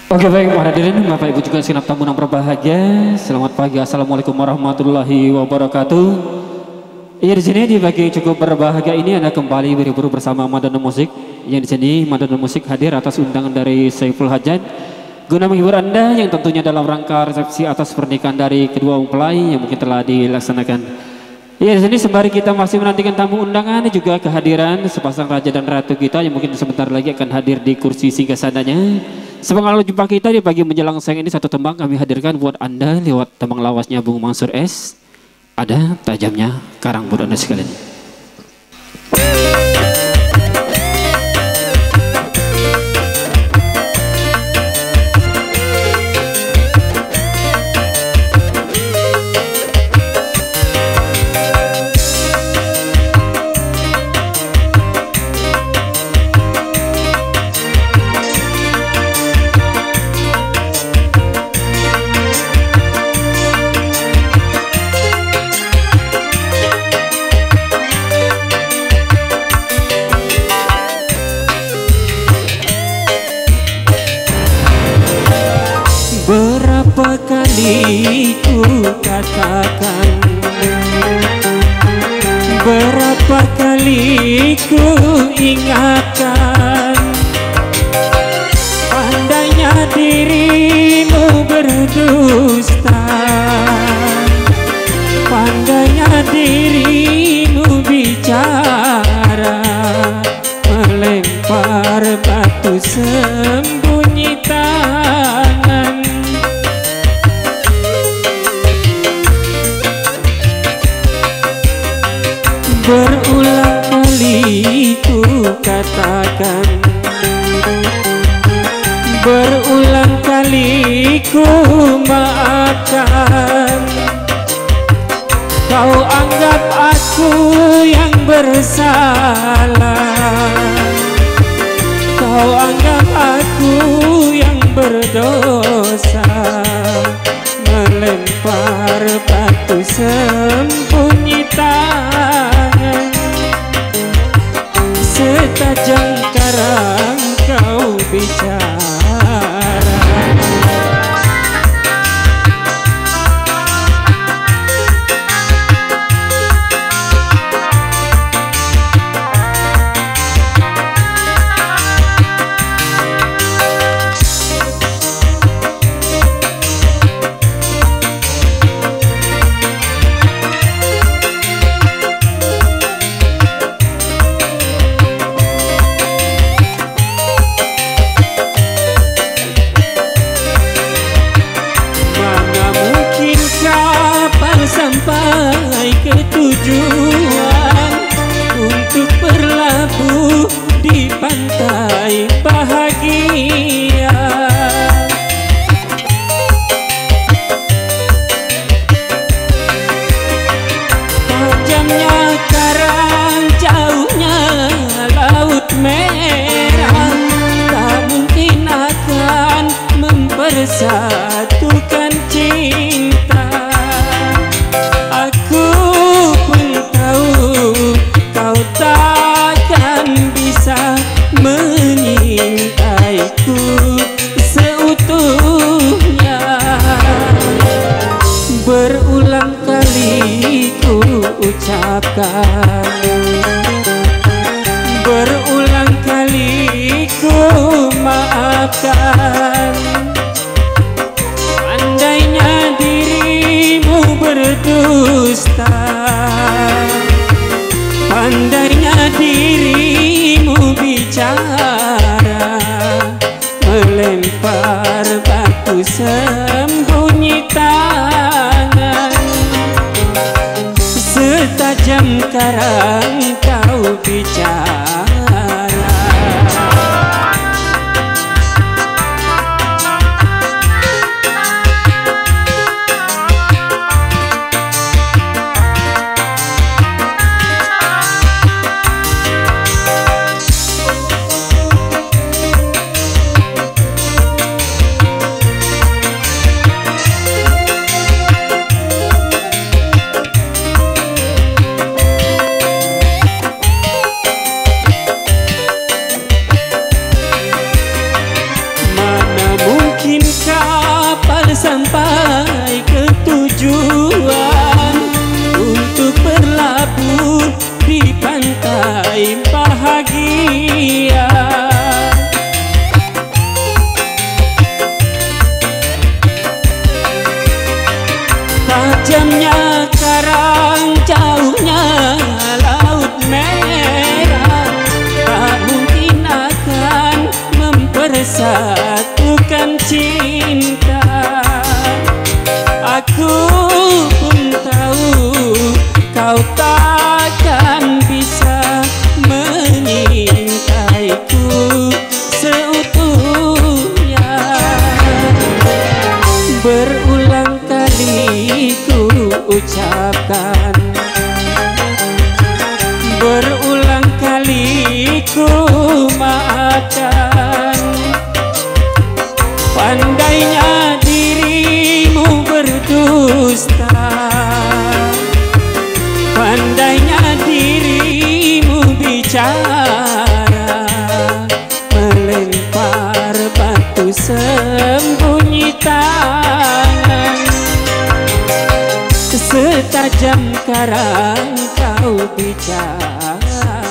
Oke baik para hadirin, Bapak Ibu juga segenap tamu yang berbahagia. Selamat pagi, assalamualaikum warahmatullahi wabarakatuh. Iya di sini di pagi cukup berbahagia ini Anda kembali berburu bersama Madonna Musik. Yang di sini Madonna Musik hadir atas undangan dari Saiful Hajat guna menghibur Anda yang tentunya dalam rangka resepsi atas pernikahan dari kedua mempelai yang mungkin telah dilaksanakan. Iya di sini sembari kita masih menantikan tamu undangan juga kehadiran sepasang raja dan ratu kita yang mungkin sebentar lagi akan hadir di kursi singgasananya. Semangat jumpa kita di pagi menjelang siang ini, satu tembang kami hadirkan buat Anda lewat tembang lawasnya Bung Mansur S. Ada tajamnya karang buat Anda sekalian. Berapa kali ku katakan, berapa kali ku ingatkan, pandainya dirimu berdusta, pandainya dirimu bicara, melempar batu sembunyi tangan. Berulang kali ku katakan, berulang kali ku maafkan. Kau anggap aku yang bersalah, kau anggap aku yang berdosa, melempar batu sembunyi tangan. Setajam karang kau bicara, sampai ke tujuan untuk berlabuh di pantai bahagia. Tajamnya karang, jauhnya laut merah, tak mungkin akan mempersatukan cinta. Aku pun tahu kau takkan bisa menyintaiku seutuhnya. Berulang kali ku ucapkan, berulang kali ku maafkan. Andainya dirimu berdusta, pandainya dirimu bicara, melempar batu sembunyi tangan. Setajam karang kau bicara. tajamnya karang, jauhnya laut merah, tak mungkin akan mempersatukan cinta. Aku pun tahu kau takkan bisa menyintaiku seutuhnya. Berulang kali ku ucapkan, berulang kali ku maafkan. Pandainya dirimu berdusta, pandainya dirimu bicara, melempar batu sembunyi tangan. Setajam karang kau bicara.